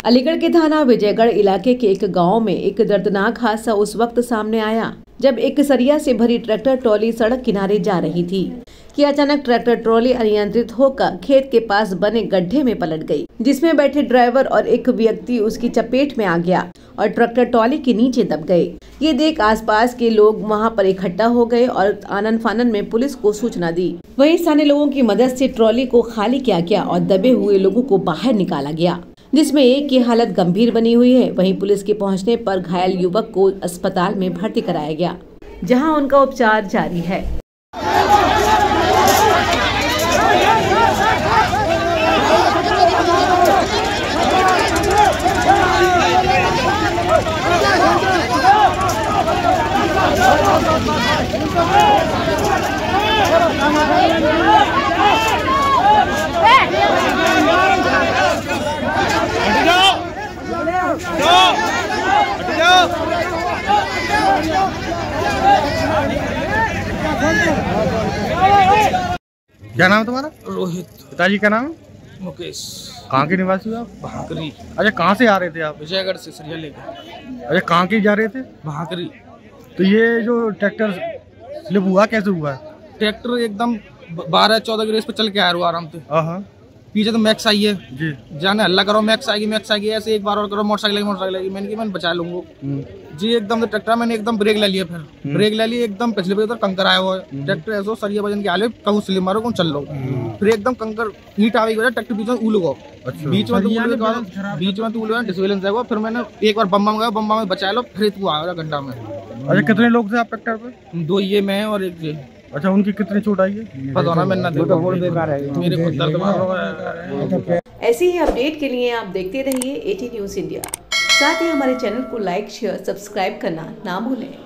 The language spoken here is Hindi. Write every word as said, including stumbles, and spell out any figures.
अलीगढ़ के थाना विजयगढ़ इलाके के एक गांव में एक दर्दनाक हादसा उस वक्त सामने आया जब एक सरिया से भरी ट्रैक्टर ट्रॉली सड़क किनारे जा रही थी कि अचानक ट्रैक्टर ट्रॉली अनियंत्रित होकर खेत के पास बने गड्ढे में पलट गई, जिसमें बैठे ड्राइवर और एक व्यक्ति उसकी चपेट में आ गया और ट्रैक्टर ट्रॉली के नीचे दब गए। ये देख आसपास के लोग वहां पर इकट्ठा हो गए और आनन फानन में पुलिस को सूचना दी। वहीं स्थानीय लोगों की मदद से ट्रॉली को खाली किया गया और दबे हुए लोगों को बाहर निकाला गया, जिसमें एक की हालत गंभीर बनी हुई है। वहीं पुलिस के पहुंचने पर घायल युवक को अस्पताल में भर्ती कराया गया, जहां उनका उपचार जारी है। क्या नाम है तुम्हारा? रोहित। पिताजी का नाम? मुकेश। कहाँ के निवासी हो आप? भाकरी। अच्छा, कहाँ से आ रहे थे आप? विजयगढ़ से सरिया लेकर। अच्छा, कहाँ के जा रहे थे? भाकरी। तो ये जो ट्रैक्टर स्लिप हुआ कैसे हुआ? ट्रैक्टर एकदम बारह चौदह की रेस पे चल के आया हुआ आराम से। हाँ, पीछे तो मैक्स आई है जी, जाने हल्ला करो मैक्स आएगी मैक्स आएगी, ऐसे एक बार और करो मोटरसाइकिल मोटरसाइकिल आएगी। मैंने की मैंने बचा लूंगा जी, एकदम तो ट्रैक्टर मैंने एकदम ब्रेक ले लिया, फिर ब्रेक ले लिया एकदम पिछले पे तो कंकर आया हुआ है। ट्रैक्टर ऐसा सरिया वजन के आले कहूँ स्लिप मारो कहूँ चल लो, फिर एकदम कंकर हीट आ गई वजह ट्रैक्टर बीच में उल गो। बीच में तो बीच में तो उल डिसबैलेंस है, फिर मैंने एक बार बम्बा में गया, बम्बा में बचा लो, फिर तू आया गड्ढा में। अच्छा, कितने लोग थे आप ट्रैक्टर पे? दो ये मैं और एक ये। अच्छा, उनकी कितनी चोट आई है? पता ना, मैंने देखा मेरे को दर्द मार। ऐसी ही अपडेट के लिए आप देखते रहिए एटी न्यूज़ इंडिया। साथ ही हमारे चैनल को लाइक शेयर सब्सक्राइब करना ना भूलें।